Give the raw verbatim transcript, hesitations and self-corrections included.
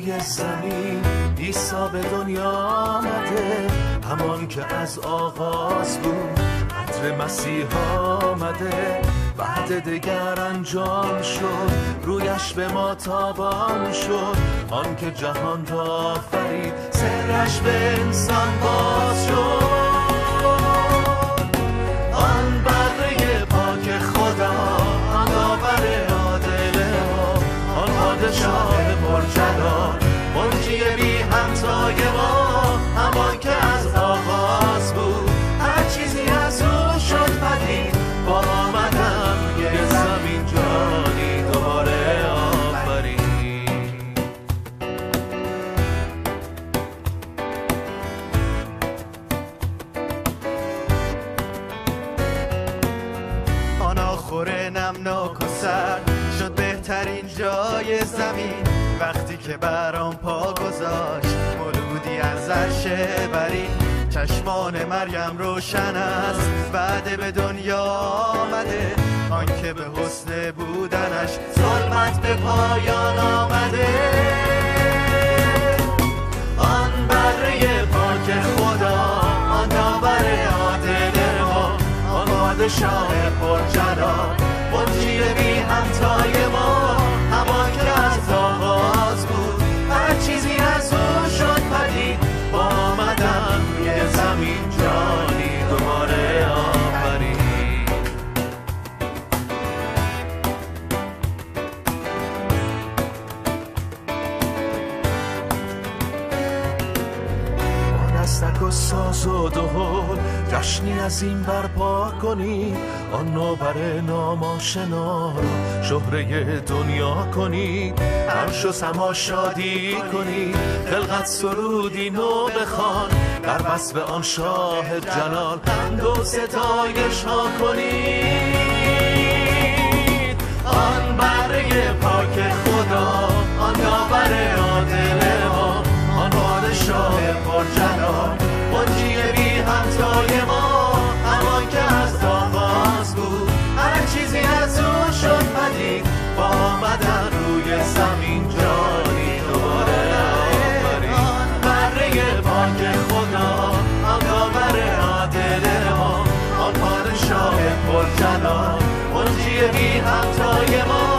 روی زمین عیسی به دنیا آمده، همان که از آغاز بود عطر مسیح آمده، بعد دگر انجام شد رویش به ما تابان شد، آن که جهان را آفرید سرش به انسان باز شد. آن بره پاک خدا، آن داور عادل ما، آن پادشاه پرجلال، منجی بی همتای ما، همان که از آغاز بود هر چیزی از او شد پدید، با آمدن یه زمین جانی دوباره آفرید. آن آخور نمناک و سرد شد بهترین جای زمین، وقتی که بر آن پا گذاشت مولودی از عرش برین. چشمان مریم روشن است بعد به دنیا آمده، آن که به حسن بودنش ظلمت به پایان آمده. آن بره پاک خدا، آن داور عادل ما، آن پادشاه پرجلال، منجی بی همتای ما، همان که از آغاز بود هر چیزی از او شد پدید، با آمدن یه زمین جانی دوباره آفرید. با دستک و ساز و دهل جشنی از این برپا کنی، آن نوبر ناماشنا را شهره دنیا کنی، همش و سما شادی کنی، خلقت سرودی نو بخوان، در وصف آن شاه جلال حمد و ستایش ها کنی. آن بره پاک خدا، آن داور عادل ما، آن پادشاه پرجلال، منجی بی همتای ما، همان که از آغاز بود هر چیزی از او شد پدید، با آمدن روی زمین جانی دوباره آفرید. آن بره پاک خدا، آن داور عادل ما، آن پادشاه پرجلال، منجی بی همتای ما،